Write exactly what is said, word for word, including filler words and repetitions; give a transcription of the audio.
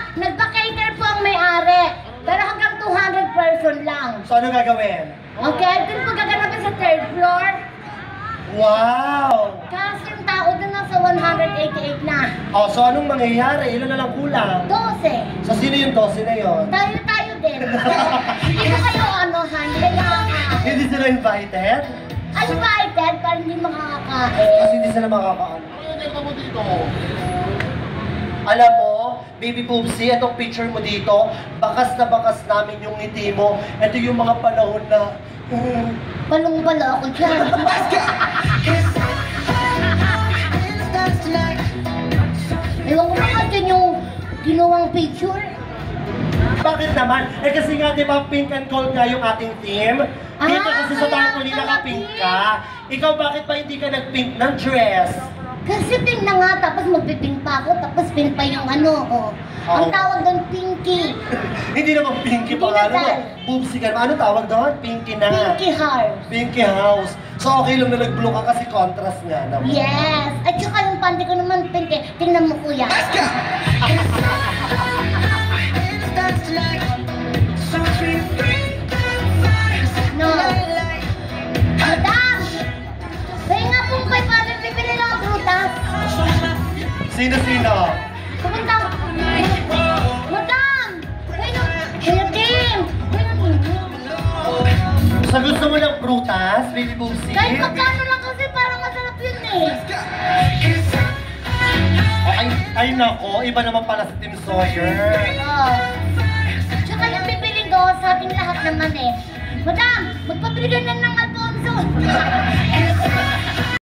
nagpa-cater po ang may-ari. Pero hanggang two hundred person lang. So, ano gagawin? Okay, dun po gaganapin sa third floor. Wow! Kasi yung tao dun nasa one hundred eighty-eight na. Oh, so anong mangyayari? Ilan na lang kulang? twelve. So, sino yung twelve na yon? Tayo-tayo din. Hindi na kayo ano, Han, hindi makakain. Hindi sila invited? Invited, para hindi makakain. Kasi hindi sila makakaano. Ano mo dito? Alam mo, Baby Boobsie, itong picture mo dito, bakas na bakas namin yung ngiti mo. Ito yung mga panahon na... Um, Palong-pala ako dyan. Ewan ko naman dyan yung ginawang picture. Bakit naman? Eh kasi nga, di ba, pink and gold nga yung ating team? Dito Ah, kasi sa kaya tangkuli pala naka-pink pink. ka. Ikaw, bakit ba hindi ka nag-pink ng dress? Kasi pink na nga, tapos magpipink pa ako, tapos pink pa yung ano, oh. Ang Oh. tawag doon, pinky. Hindi naman pinky Hindi pa na nga, ano? dahil. Boobsie ka. Ano tawag doon? Pinky na. Pinky heart. Pinky house. So okay lang na nag-blue ka kasi contrast nga naman. Yes! At saka yung panty ko naman pink eh. Tingnan mo kuya. No. Madam! Kaya nga pong five hundred, bibili lang ang prutas. Sino-sino? Pumunta ako. Madam! Kaya Kaya Tim! Sa gusto mo ng prutas, Baby Boobsie? Kahit magkano lang kasi parang masarap yun eh. Oh, ay, ay nako, iba naman pala sa Team Sawyer. Oh. Tsaka yung bibili ko sa ating lahat naman eh. Madam! Magpabili ka na ng Alfonso!